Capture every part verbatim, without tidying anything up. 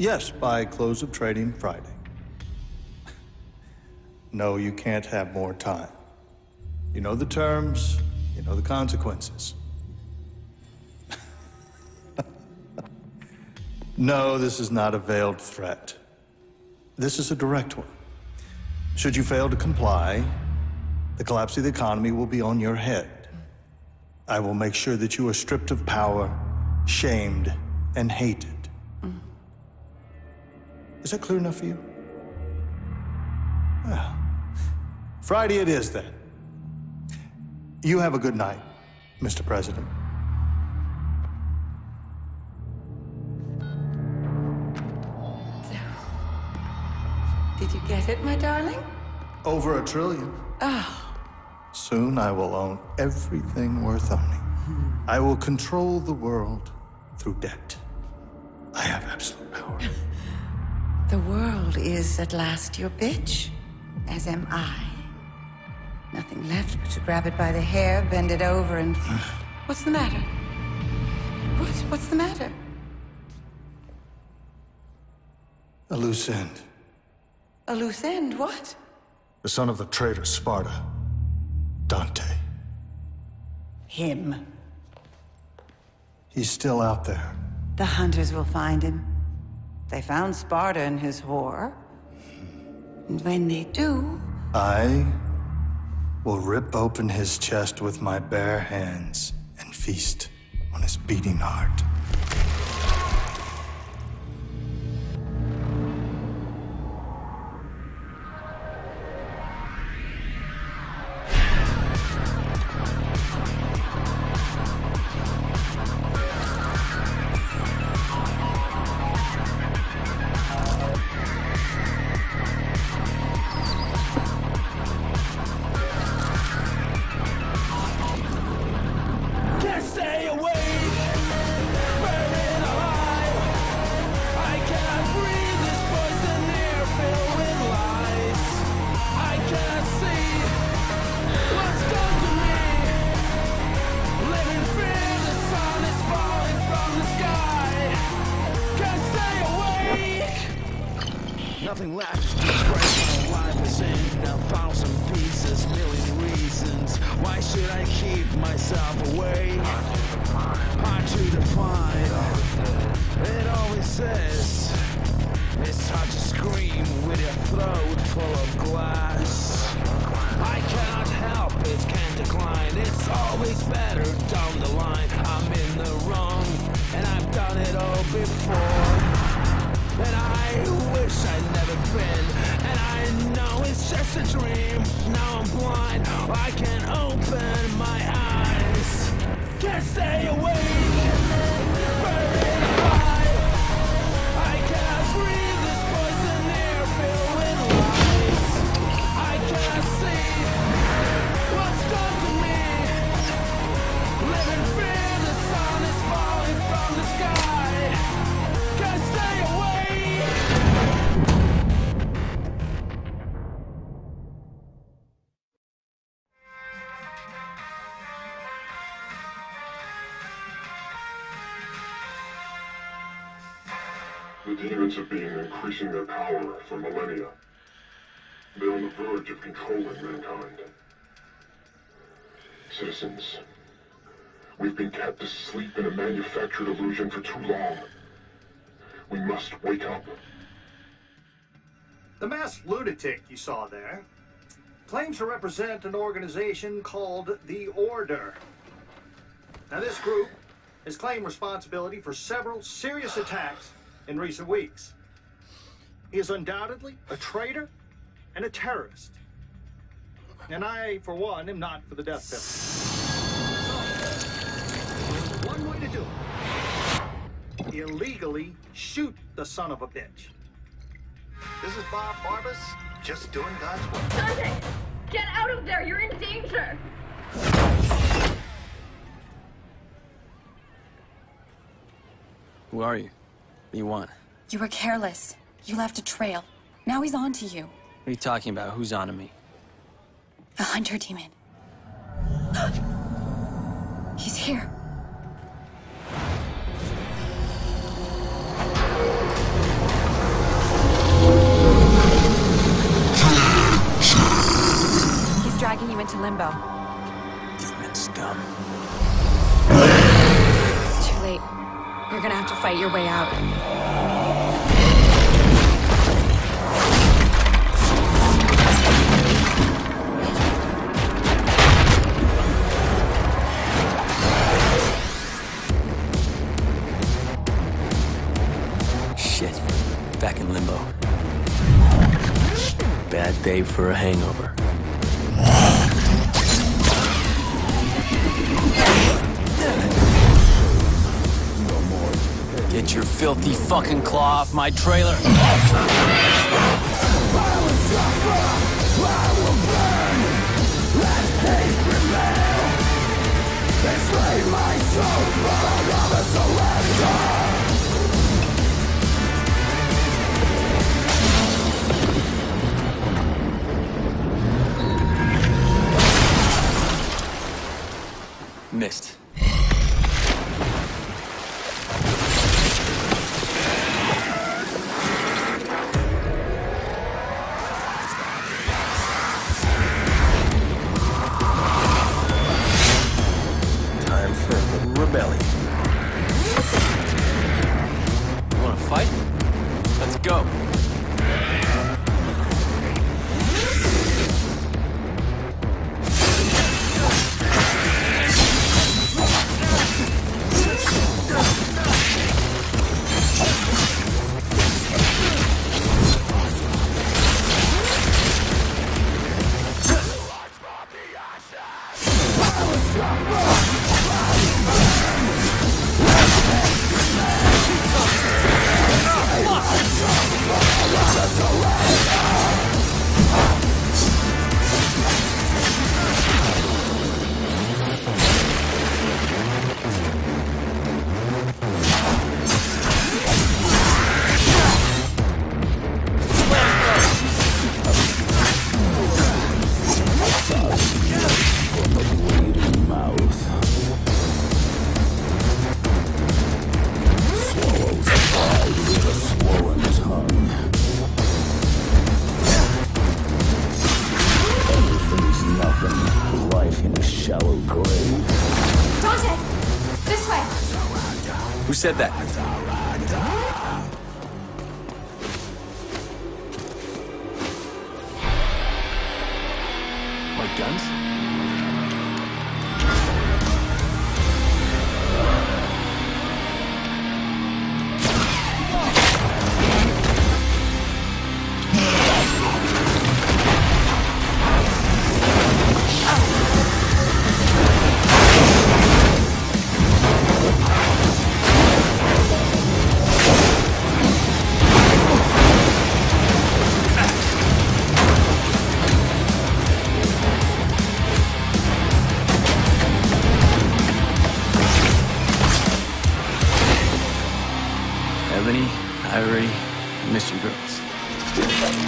Yes, by close of trading Friday. No, you can't have more time. You know the terms, you know the consequences. No, this is not a veiled threat. This is a direct one. Should you fail to comply, the collapse of the economy will be on your head. I will make sure that you are stripped of power, shamed, and hated. Mm. Is that clear enough for you? Well, Friday it is then. You have a good night, Mister President. Did you get it, my darling? Over a trillion. Oh. Soon I will own everything worth owning. Hmm. I will control the world through debt. I have absolute power. The world is at last your bitch, as am I. Nothing left but to grab it by the hair, bend it over, and... What's the matter? What? What's the matter? A loose end. A loose end? What? The son of the traitor Sparda. Dante. Him. He's still out there. The hunters will find him. They found Sparda and his whore. And when they do... I will rip open his chest with my bare hands and feast on his beating heart. Nothing left, express my life is in a thousand pieces, million reasons. Why should I keep myself away? Hard to define. It always says it's hard to scream with your throat full of glass. I cannot help it, can't decline. It's always better down the line. I'm in the wrong, and I've done it all before. And I wish I'd never been. And I know it's just a dream. Now I'm blind, I can't open my eyes. Can't stay awake, burning alive. I cannot breathe this poison air filled with lies. I cannot see what's done to me. Live in fear, the sun is falling from the sky. Can't stay awake. The demons have been increasing their power for millennia. They're on the verge of controlling mankind. Citizens, we've been kept asleep in a manufactured illusion for too long. We must wake up. The masked lunatic you saw there claims to represent an organization called the Order. Now, this group has claimed responsibility for several serious attacks in recent weeks. He is undoubtedly a traitor and a terrorist. And I, for one, am not for the death penalty. So, one way to do it. Illegally shoot the son of a bitch. This is Bob Barbas, just doing God's work. Dante! Get out of there! You're in danger! Who are you? What do you want? You were careless. You left a trail. Now he's on to you. What are you talking about? Who's on to me? The hunter demon. He's here. to Limbo. Demon scum. It's too late. You're gonna have to fight your way out. Shit. Back in Limbo. Bad day for a hangover. Get your filthy fucking claw off my trailer. Missed. Time for rebellion. You wanna fight? Let's go. Dante! This way! Who said that? My guns? Ebony, Ivory, Mister Girls.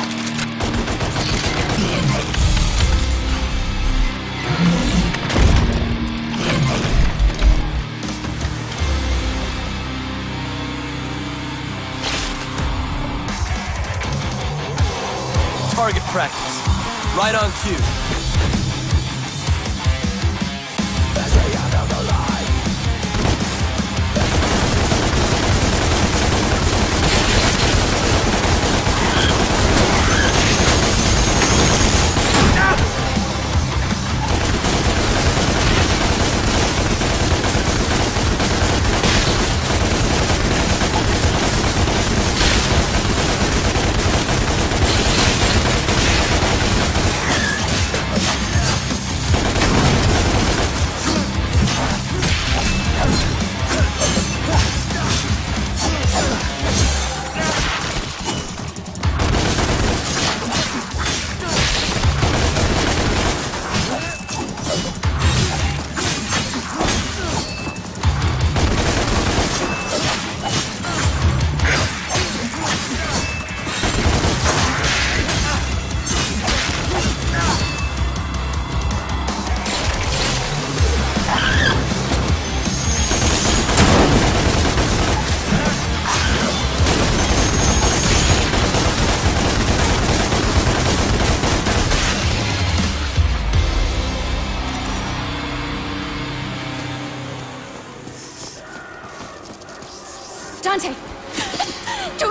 Target practice. Right on cue.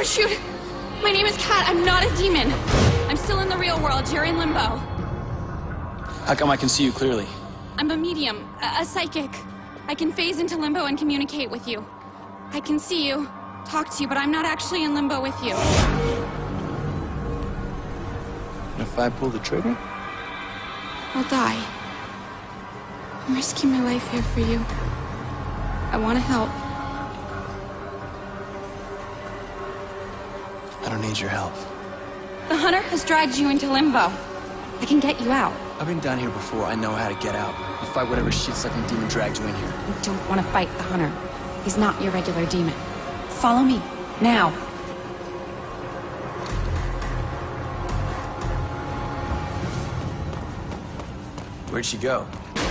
Don't shoot! My name is Kat. I'm not a demon. I'm still in the real world. You're in Limbo. How come I can see you clearly? I'm a medium, a, a psychic. I can phase into Limbo and communicate with you. I can see you, talk to you, but I'm not actually in Limbo with you. And if I pull the trigger? I'll die. I'm risking my life here for you. I want to help. I don't need your help. The hunter has dragged you into Limbo. I can get you out. I've been down here before. I know how to get out. You fight whatever shit-sucking demon dragged you in here. You don't want to fight the hunter. He's not your regular demon. Follow me, now. Where'd she go?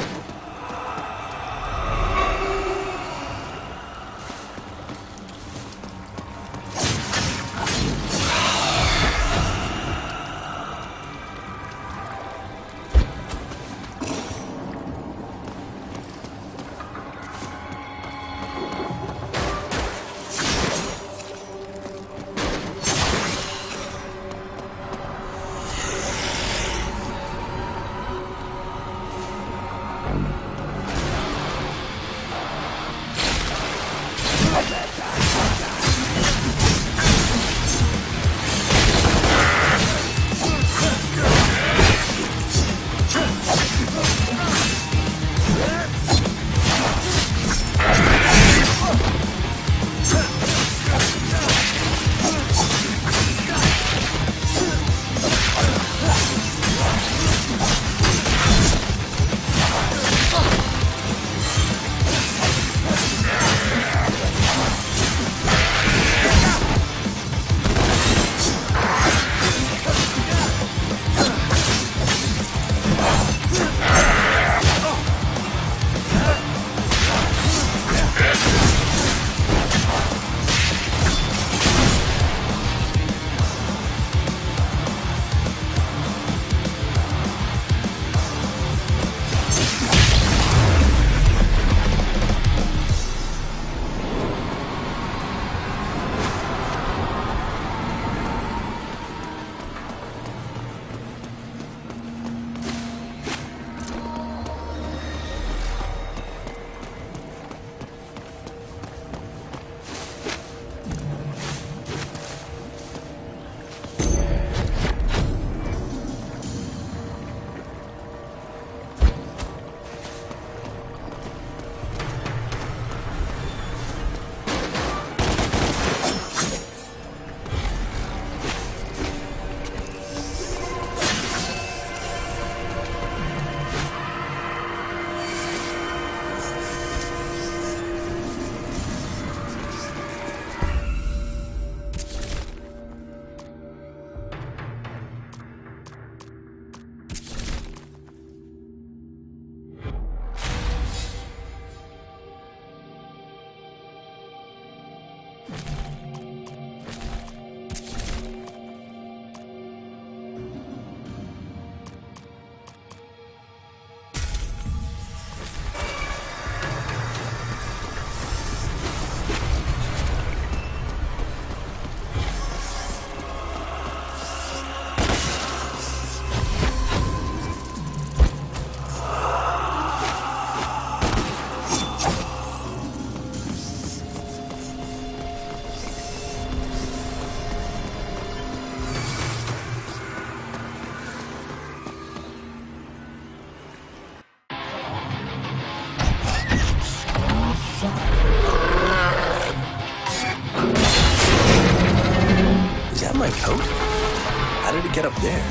get up there?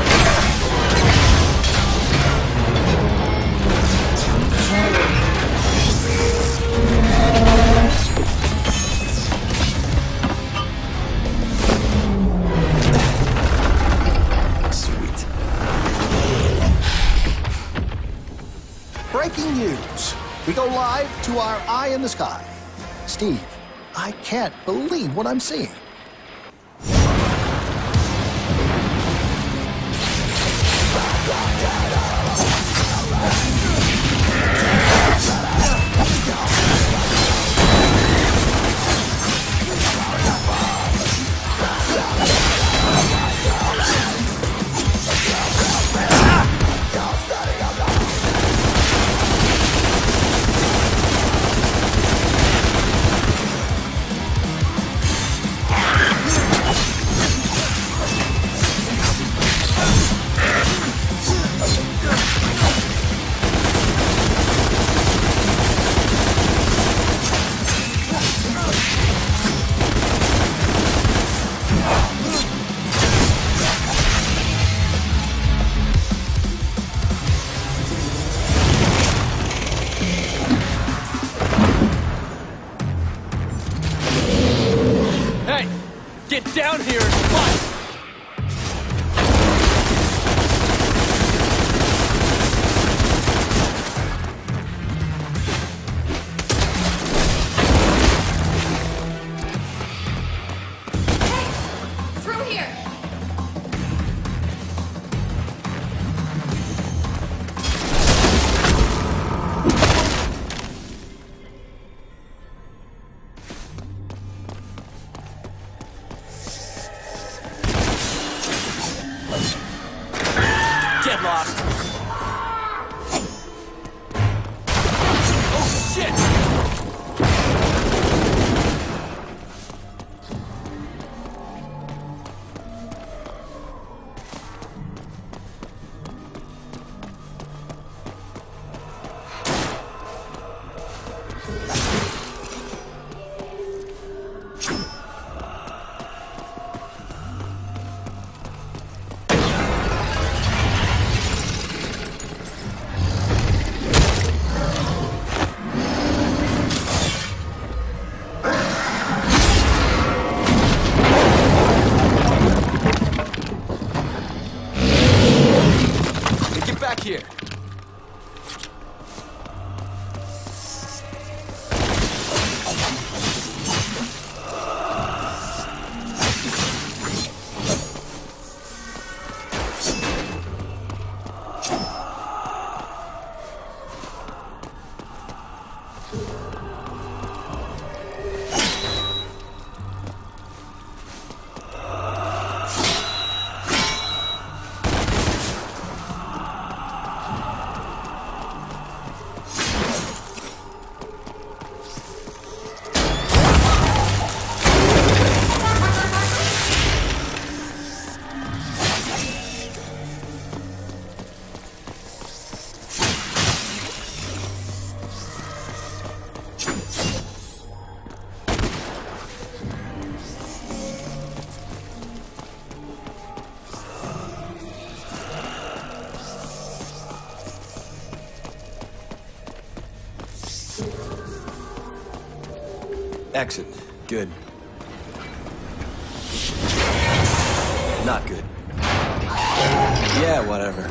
Sweet. Breaking news. We go live to our eye in the sky. Steve, I can't believe what I'm seeing. Get lost! Oh, shit! Here. Exit. Good. Not good. Yeah, whatever.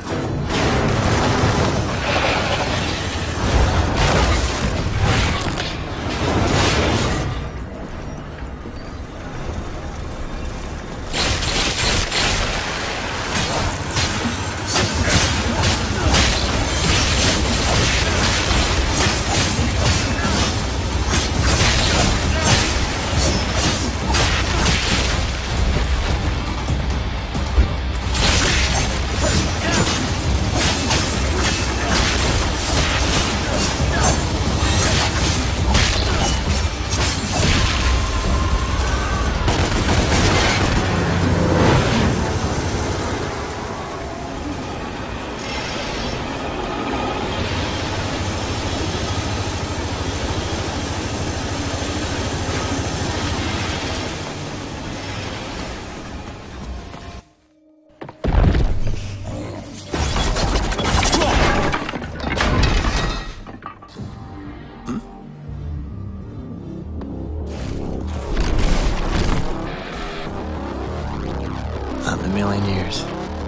Not in a million years.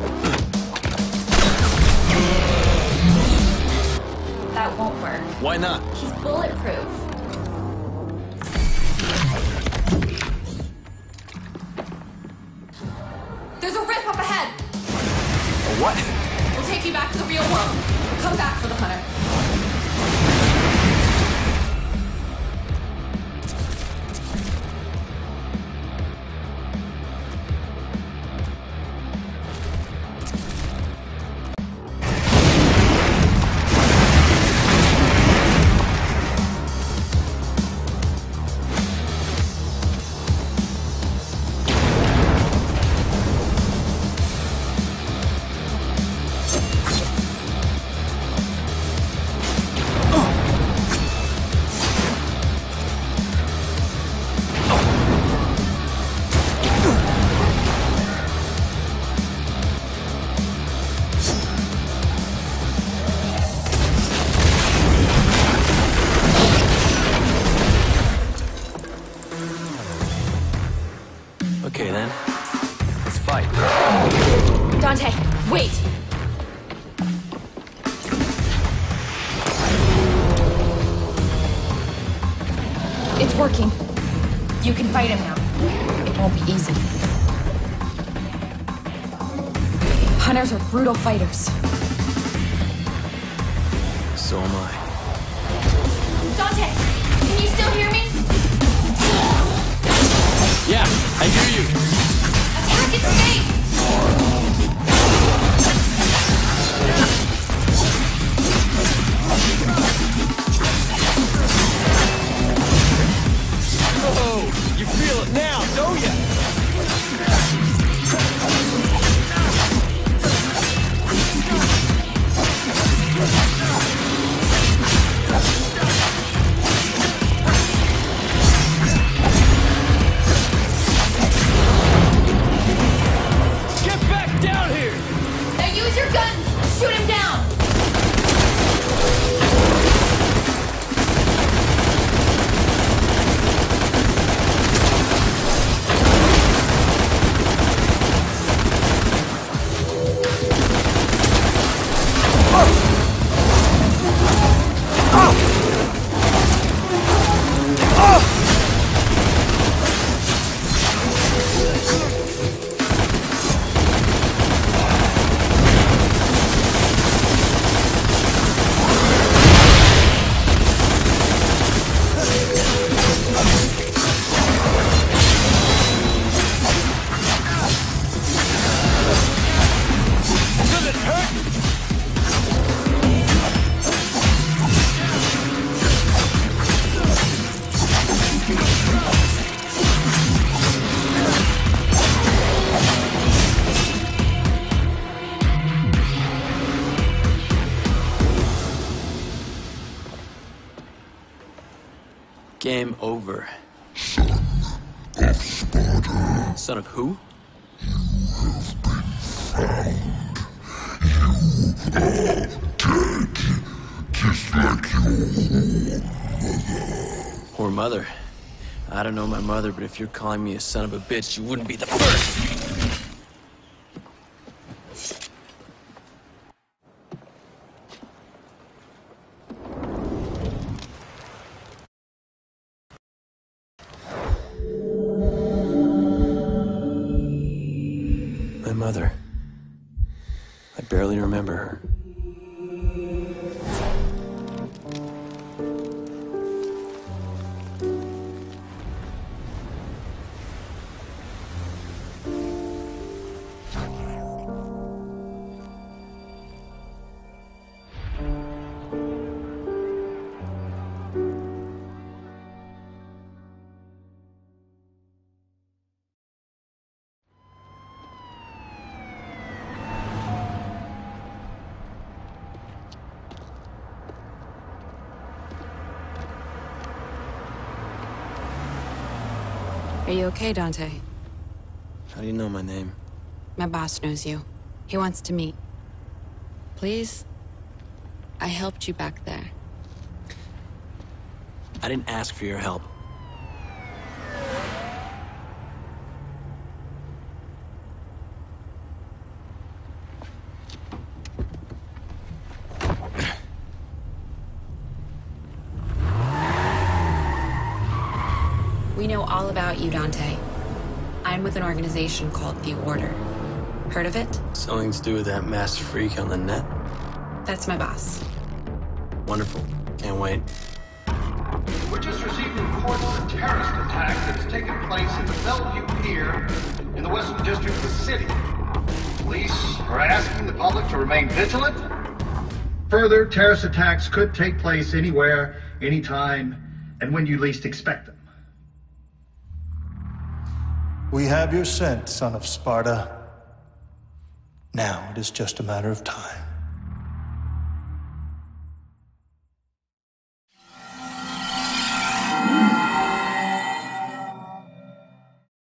That won't work. Why not? He's bulletproof. There's a rip up ahead! A what? We'll take you back to the real world. Come back for the hunter. Okay then, let's fight. Dante, wait! It's working. You can fight him now. It won't be easy. Hunters are brutal fighters. So am I. Dante, can you still hear me? Yeah, I hear you. Attack its face! Game over. Son of Sparda. Son of who? You are dead. Just like your mother. Poor mother. I don't know my mother, but if you're calling me a son of a bitch, you wouldn't be the first. My mother. I barely remember her. Are you okay, Dante? How do you know my name? My boss knows you. He wants to meet. Please? I helped you back there. I didn't ask for your help. We know all about you, Dante. I'm with an organization called the Order. Heard of it? Something to do with that masked freak on the net? That's my boss. Wonderful. Can't wait. We just received reports of a terrorist attack that's taken place in the Bellevue Pier in the Western District of the city. Police are asking the public to remain vigilant. Further terrorist attacks could take place anywhere, anytime, and when you least expect them. We have your scent, Son of Sparda. Now it is just a matter of time.